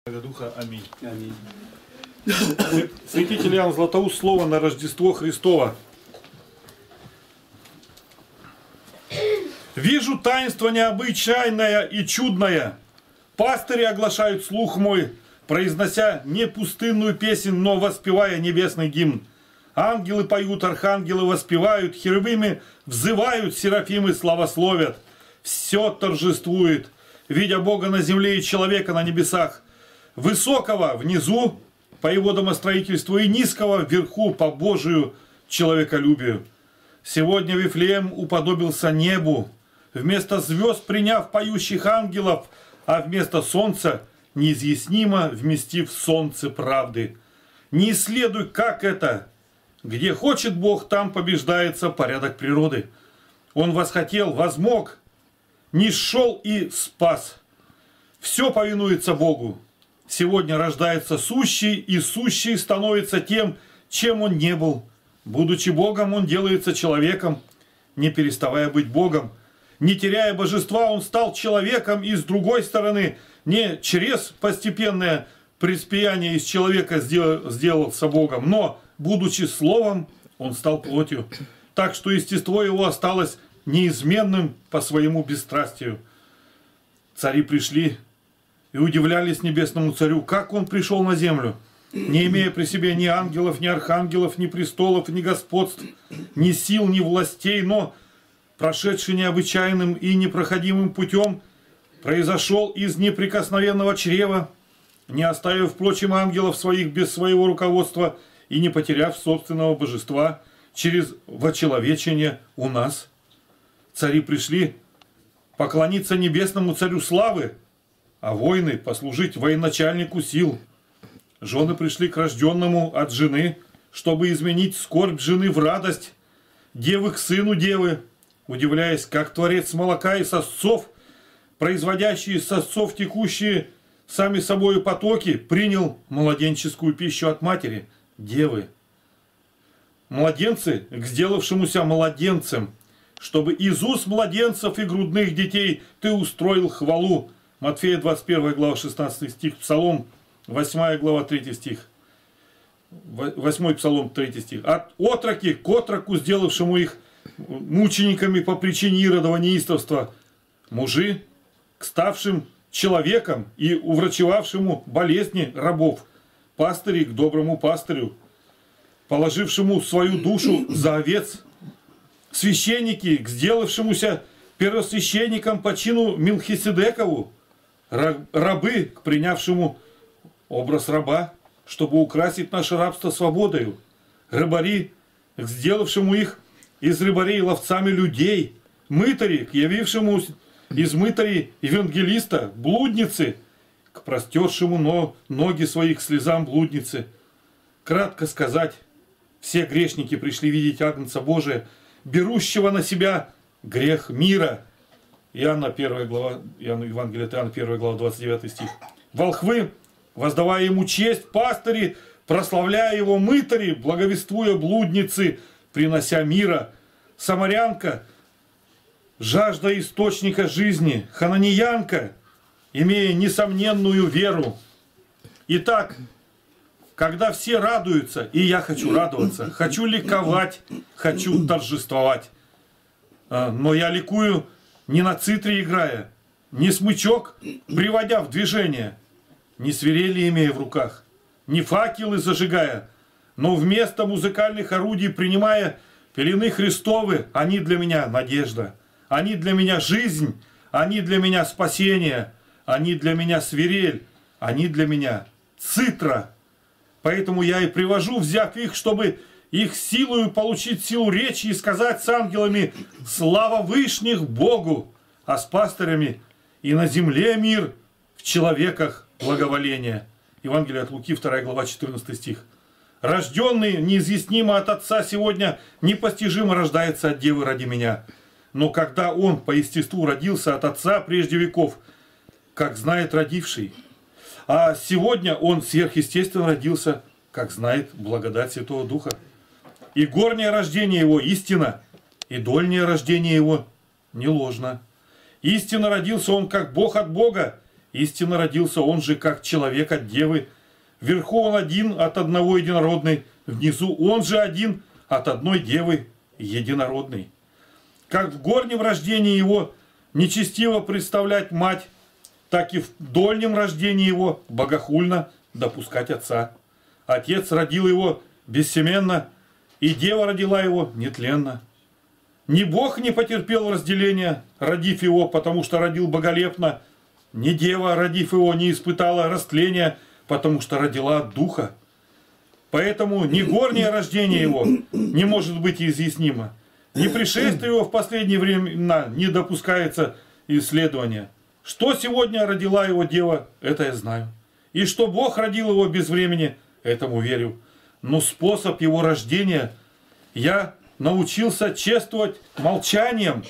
Духа. Аминь. Аминь. Святитель Иоанн Златоуст, слово на Рождество Христово. Вижу таинство необычайное и чудное. Пастыри оглашают слух мой, произнося не пустынную песнь, но воспевая небесный гимн. Ангелы поют, архангелы воспевают, херувимы взывают, серафимы славословят. Все торжествует, видя Бога на земле и человека на небесах. Высокого внизу по его домостроительству и низкого вверху по Божию человеколюбию. Сегодня Вифлеем уподобился небу, вместо звезд приняв поющих ангелов, а вместо солнца неизъяснимо вместив солнце правды. Не исследуй, как это. Где хочет Бог, там побеждается порядок природы. Он восхотел, возмог, низшел и спас. Все повинуется Богу. Сегодня рождается сущий, и сущий становится тем, чем он не был. Будучи Богом, он делается человеком, не переставая быть Богом. Не теряя божества, он стал человеком, и с другой стороны, не через постепенное преспияние из человека сделался Богом, но, будучи Словом, он стал плотью. Так что естество его осталось неизменным по своему бесстрастию. Цари пришли и удивлялись небесному царю, как он пришел на землю, не имея при себе ни ангелов, ни архангелов, ни престолов, ни господств, ни сил, ни властей, но, прошедший необычайным и непроходимым путем, произошел из неприкосновенного чрева, не оставив, впрочем, ангелов своих без своего руководства и не потеряв собственного божества через вочеловечение у нас. Цари пришли поклониться небесному царю славы, а воины послужить военачальнику сил. Жены пришли к рожденному от жены, чтобы изменить скорбь жены в радость, девы к сыну девы, удивляясь, как Творец молока и сосцов, производящие из сосцов текущие сами собою потоки, принял младенческую пищу от матери, девы. Младенцы к сделавшемуся младенцем, чтобы из уст младенцев и грудных детей ты устроил хвалу. Матфея 21 глава 16 стих, Псалом 8 глава 3 стих. 8 Псалом 3 стих. От отроки к отроку, сделавшему их мучениками по причине Иродова неистовства, мужи к ставшим человеком и уврачевавшему болезни рабов, пастыри к доброму пастырю, положившему свою душу за овец, священники к сделавшемуся первосвященником по чину Милхиседекову, рабы к принявшему образ раба, чтобы украсить наше рабство свободою, рыбари к сделавшему их из рыбарей ловцами людей, мытари к явившему из мытарей евангелиста, блудницы к простершему ноги своих слезам блудницы. Кратко сказать, все грешники пришли видеть Агнца Божия, берущего на себя грех мира. Иоанна 1 глава, Евангелие от Иоанна 1 глава 29 стих. Волхвы, воздавая ему честь, пастыри, прославляя его, мытари, благовествуя блудницы, принося мира. Самарянка, жажда источника жизни, хананеянка, имея несомненную веру. Итак, когда все радуются, и я хочу радоваться, хочу ликовать, хочу торжествовать. Но я ликую не на цитре играя, не смычок приводя в движение, не свирели имея в руках, не факелы зажигая, но вместо музыкальных орудий принимая пелены Христовы, они для меня надежда, они для меня жизнь, они для меня спасение, они для меня свирель, они для меня цитра. Поэтому я и привожу, взяв их, чтобы их силою получить силу речи и сказать с ангелами «Слава Вышних Богу!», а с пастырями «И на земле мир, в человеках благоволение». Евангелие от Луки, 2 глава, 14 стих. Рожденный неизъяснимо от Отца сегодня непостижимо рождается от Девы ради меня. Но когда Он по естеству родился от Отца прежде веков, как знает родивший, а сегодня Он сверхъестественно родился, как знает благодать Святого Духа. И горнее рождение Его истина, и дольнее рождение Его не ложно. Истинно родился Он как Бог от Бога, Истинно родился он же, как человек от девы. Вверху он один от одного единородный, внизу он же один от одной девы единородный. Как в горнем рождении его нечестиво представлять мать, так и в дольнем рождении его богохульно допускать отца. Отец родил его бессеменно, и дева родила его нетленно. Ни Бог не потерпел разделения, родив его, потому что родил боголепно, ни дева, родив его, не испытала растления, потому что родила от духа. Поэтому ни горнее рождение его не может быть изъяснимо, ни пришествие его в последние времена не допускается исследования. Что сегодня родила его дева, это я знаю. И что Бог родил его без времени, этому верю. Но способ его рождения я научился чествовать молчанием,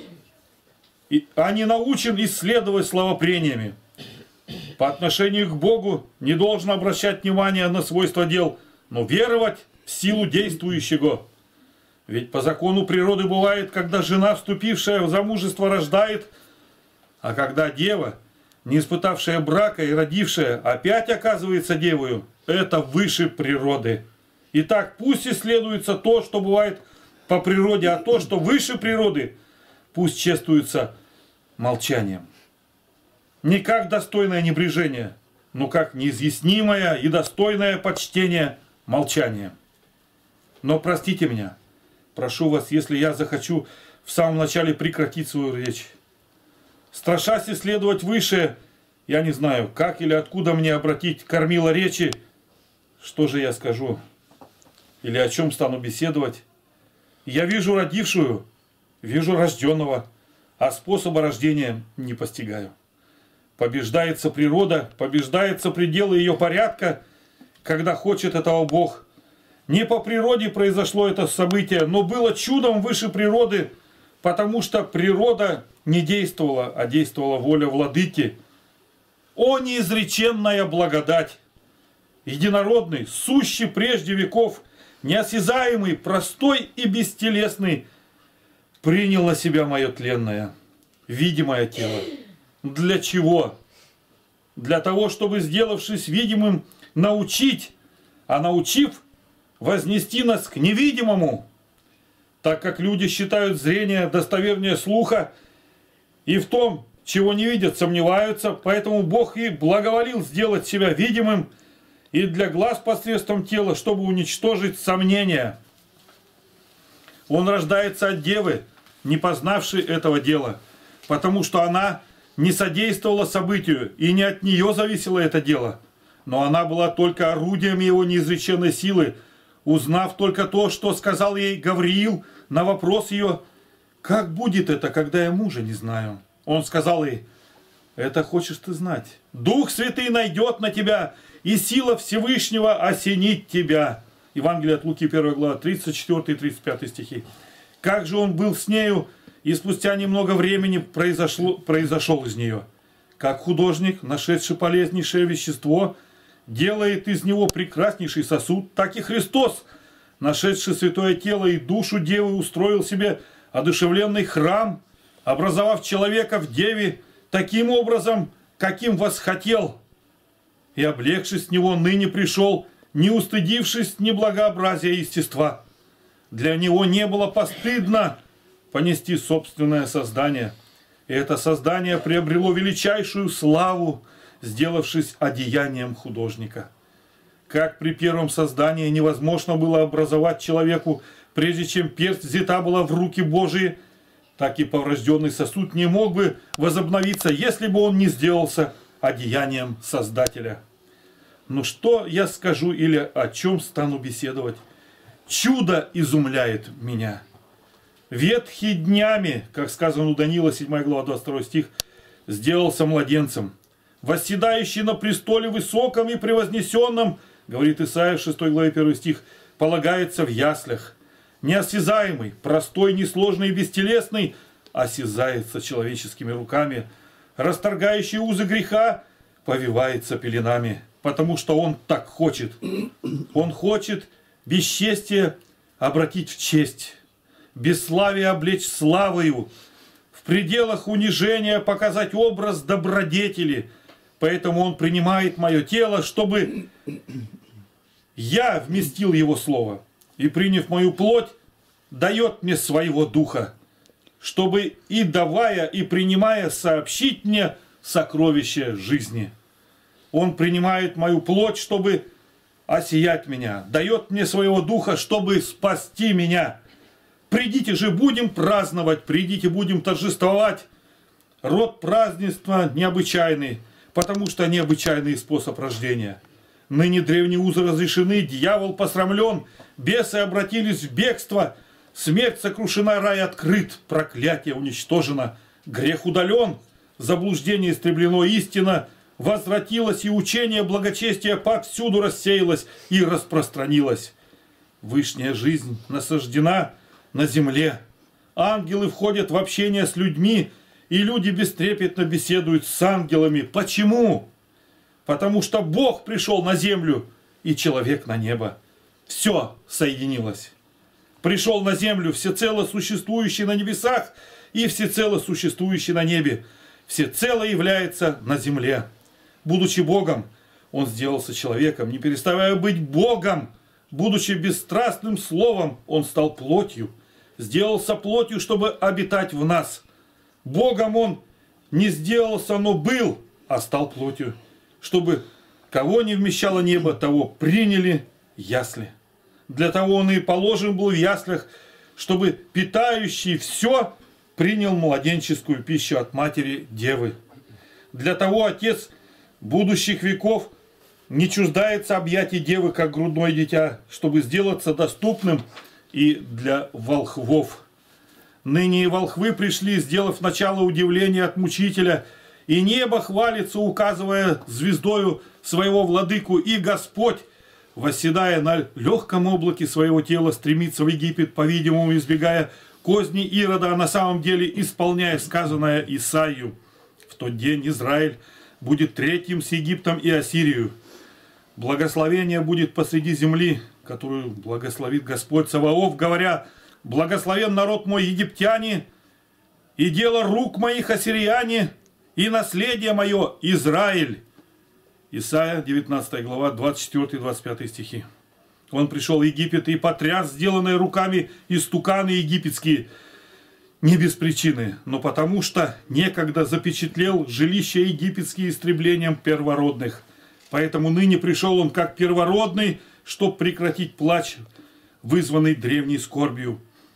а не научен исследовать словопрениями. По отношению к Богу не должен обращать внимание на свойства дел, но веровать в силу действующего. Ведь по закону природы бывает, когда жена, вступившая в замужество, рождает, а когда дева, не испытавшая брака и родившая, опять оказывается девою, это выше природы. Итак, пусть исследуется то, что бывает по природе, а то, что выше природы, пусть чествуется молчанием. Не как достойное небрежение, но как неизъяснимое и достойное почтение молчание. Но простите меня, прошу вас, если я захочу в самом начале прекратить свою речь. Страшась исследовать выше, я не знаю, как или откуда мне обратить кормило речи, что же я скажу, или о чем стану беседовать. Я вижу родившую, вижу рожденного, а способа рождения не постигаю. Побеждается природа, побеждается пределы ее порядка, когда хочет этого Бог. Не по природе произошло это событие, но было чудом выше природы, потому что природа не действовала, а действовала воля владыки. О неизреченная благодать! Единородный, сущий прежде веков, неосязаемый, простой и бестелесный, принял на себя мое тленное, видимое тело. Для чего? Для того, чтобы, сделавшись видимым, научить, а научив, вознести нас к невидимому. Так как люди считают зрение достовернее слуха, и в том, чего не видят, сомневаются, поэтому Бог и благоволил сделать себя видимым и для глаз посредством тела, чтобы уничтожить сомнения. Он рождается от девы, не познавшей этого дела, потому что она не содействовала событию, и не от нее зависело это дело, но она была только орудием его неизреченной силы, узнав только то, что сказал ей Гавриил на вопрос ее: «Как будет это, когда я мужа не знаю?» Он сказал ей: «Это хочешь ты знать. Дух Святый найдет на тебя, и сила Всевышнего осенит тебя». Евангелие от Луки, 1 глава, 34 и 35 стихи. Как же он был с нею, и спустя немного времени произошел из нее. Как художник, нашедший полезнейшее вещество, делает из него прекраснейший сосуд, так и Христос, нашедший святое тело и душу девы, устроил себе одушевленный храм, образовав человека в деве таким образом, каким восхотел, и, облегшись в него, ныне пришел, не устыдившись неблагообразия естества. Для него не было постыдно понести собственное создание, и это создание приобрело величайшую славу, сделавшись одеянием художника. Как при первом создании невозможно было образовать человеку, прежде чем персть взята была в руки Божии, так и поврожденный сосуд не мог бы возобновиться, если бы он не сделался одеянием Создателя. Ну что я скажу или о чем стану беседовать? Чудо изумляет меня. Ветхий днями, как сказано у Даниила, 7 глава, 22 стих, сделался младенцем. Восседающий на престоле высоком и превознесенном, говорит Исаия, 6 главе, 1 стих, полагается в яслях. Неосязаемый, простой, несложный и бестелесный, осязается человеческими руками. Расторгающий узы греха повивается пеленами, потому что он так хочет. Он хочет бесчестие обратить в честь, бесславие облечь славою, в пределах унижения показать образ добродетели, Поэтому Он принимает мое тело, чтобы я вместил Его Слово. И, приняв мою плоть, дает мне своего Духа, чтобы и давая, и принимая, сообщить мне сокровище жизни. Он принимает мою плоть, чтобы осиять меня, дает мне своего Духа, чтобы спасти меня. Придите же, будем праздновать, придите, будем торжествовать. Род празднества необычайный, потому что необычайный способ рождения. Ныне древние узы разрешены, дьявол посрамлен, бесы обратились в бегство, смерть сокрушена, рай открыт, проклятие уничтожено, грех удален, заблуждение истреблено, истина возвратилась, и учение благочестия повсюду рассеялось и распространилось. Вышняя жизнь насаждена на земле. Ангелы входят в общение с людьми, и люди бестрепетно беседуют с ангелами. Почему? Потому что Бог пришел на землю, и человек на небо. Все соединилось. Пришел на землю всецело существующий на небесах и всецело существующий на небе. Всецело является на земле. Будучи Богом, Он сделался человеком, не переставая быть Богом. Будучи бесстрастным словом, Он стал плотью. Сделался плотью, чтобы обитать в нас. Богом Он не сделался, но был, а стал плотью. Чтобы кого не вмещало небо, того приняли ясли. Для того Он и положен был в яслях, чтобы питающий все принял младенческую пищу от матери Девы. Для того Отец будущих веков не чуждается объятий Девы, как грудное дитя, чтобы сделаться доступным и для волхвов. Ныне и волхвы пришли, сделав начало удивления от мучителя, и небо хвалится, указывая звездою своего владыку, и Господь, восседая на легком облаке своего тела, стремится в Египет, по-видимому, избегая козни Ирода, а на самом деле исполняя сказанное Исаию. В тот день Израиль будет третьим с Египтом и Ассирию. Благословение будет посреди земли, которую благословит Господь Саваоф, говоря: «Благословен народ мой египтяне, и дело рук моих ассирияне, и наследие мое Израиль». Исайя 19 глава 24-25 стихи. Он пришел в Египет и потряс сделанные руками истуканы египетские, не без причины, но потому что некогда запечатлел жилища египетские истреблением первородных. Поэтому ныне пришел он как первородный, чтобы прекратить плач, вызванный древней скорбью.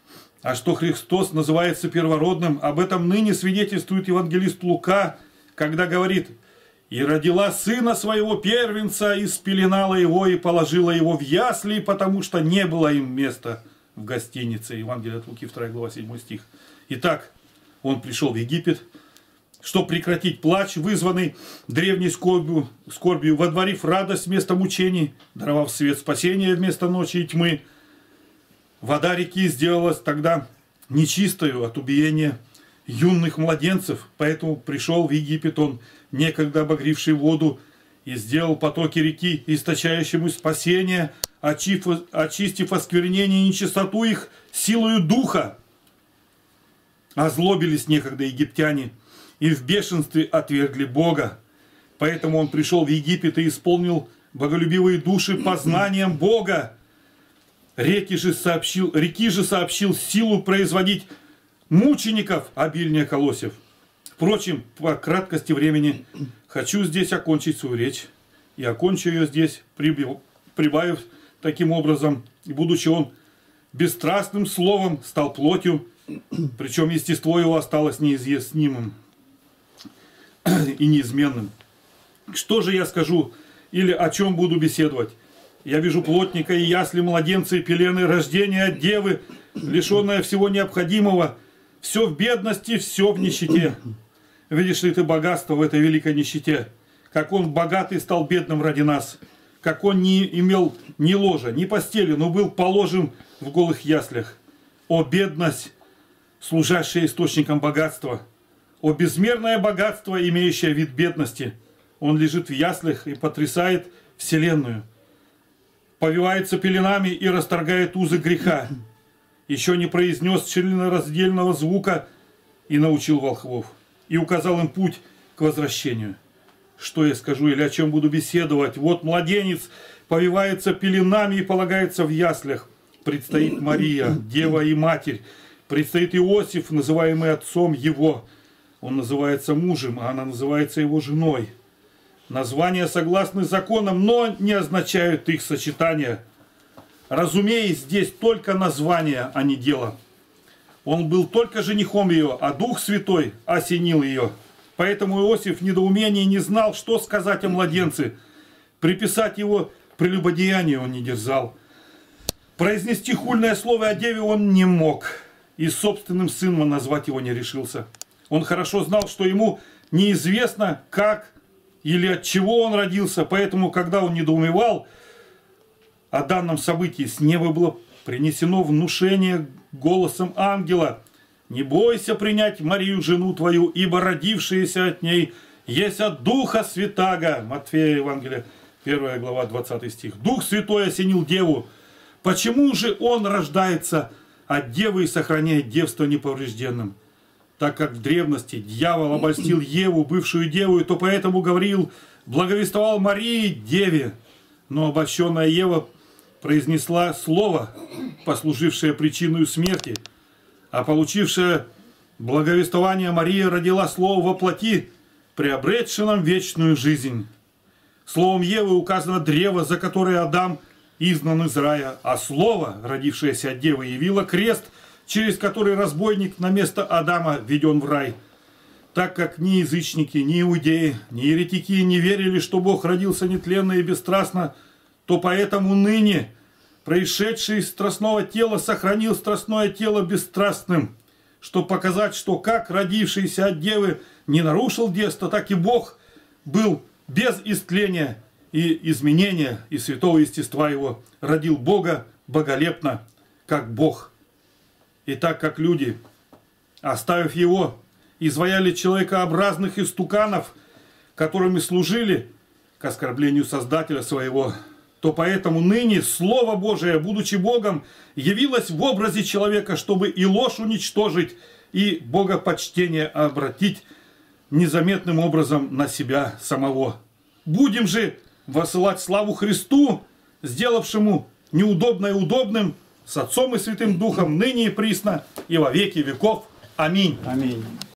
А что Христос называется первородным, об этом ныне свидетельствует евангелист Лука, когда говорит: «И родила сына своего первенца, и спеленала его, и положила его в ясли, потому что не было им места в гостинице». Евангелие от Луки, 2 глава, 7 стих. Итак, он пришел в Египет, чтобы прекратить плач, вызванный древней скорбью, водворив радость вместо мучений, даровав свет спасения вместо ночи и тьмы. Вода реки сделалась тогда нечистою от убиения юных младенцев, поэтому пришел в Египет он, некогда обогревший воду, и сделал потоки реки, источающему спасение, очистив осквернение и нечистоту их силою духа. Озлобились некогда египтяне и в бешенстве отвергли Бога. Поэтому он пришел в Египет и исполнил боголюбивые души познанием Бога. Реки же сообщил силу производить мучеников обильнее колосьев. Впрочем, по краткости времени хочу здесь окончить свою речь. И окончу ее здесь, прибавив таким образом: и будучи он бесстрастным словом, стал плотью, причем естество его осталось неизъяснимым и неизменным. Что же я скажу или о чем буду беседовать? Я вижу плотника и ясли младенца и пелены рождения от девы, лишенная всего необходимого, все в бедности, все в нищете. Видишь ли ты богатство в этой великой нищете? Как он богатый стал бедным ради нас, как он не имел ни ложа, ни постели, но был положен в голых яслях. О бедность, служащая источником богатства! О безмерное богатство, имеющее вид бедности! Он лежит в яслях и потрясает вселенную. Повивается пеленами и расторгает узы греха. Еще не произнес членораздельного звука и научил волхвов. И указал им путь к возвращению. что я скажу или о чем буду беседовать. Вот младенец повивается пеленами и полагается в яслях. Предстоит Мария, Дева и Матерь. Предстоит Иосиф, называемый отцом его. Он называется мужем, а она называется его женой. Названия согласны законам, но не означают их сочетания. Разумеется, здесь только название, а не дело. Он был только женихом ее, а Дух Святой осенил ее. Поэтому Иосиф в недоумении не знал, что сказать о младенце. Приписать его прелюбодеянию он не дерзал. Произнести хульное слово о деве он не мог. И собственным сыном назвать его не решился. Он хорошо знал, что ему неизвестно, как или от чего он родился. Поэтому, когда он недоумевал о данном событии, с неба было принесено внушение голосом ангела: «Не бойся принять Марию, жену твою, ибо родившаяся от ней есть от Духа Святаго». Матфея Евангелие, 1 глава, 20 стих. Дух Святой осенил деву. Почему же он рождается от девы и сохраняет девство неповрежденным? Так как в древности дьявол обольстил Еву, бывшую деву, то поэтому говорил, благовествовал Марии, деве. Но обольщенная Ева произнесла слово, послужившее причиной смерти, а получившая благовествование Мария родила слово во плоти, приобретшее нам вечную жизнь. Словом Евы указано древо, за которое Адам изгнан из рая, а слово, родившееся от девы, явило крест, через который разбойник на место Адама введен в рай. Так как ни язычники, ни иудеи, ни еретики не верили, что Бог родился нетленно и бесстрастно, то поэтому ныне происшедший из страстного тела сохранил страстное тело бесстрастным, чтобы показать, что как родившийся от девы не нарушил детство, так и Бог был без истления и изменения, и святого естества его, родил Бога боголепно, как Бог. И так как люди, оставив его, изваяли человекообразных истуканов, которыми служили к оскорблению Создателя своего, то поэтому ныне Слово Божие, будучи Богом, явилось в образе человека, чтобы и ложь уничтожить, и богопочтение обратить незаметным образом на себя самого. Будем же воссылать славу Христу, сделавшему неудобное удобным, с Отцом и Святым Духом, ныне и присно, и во веки веков. Аминь. Аминь.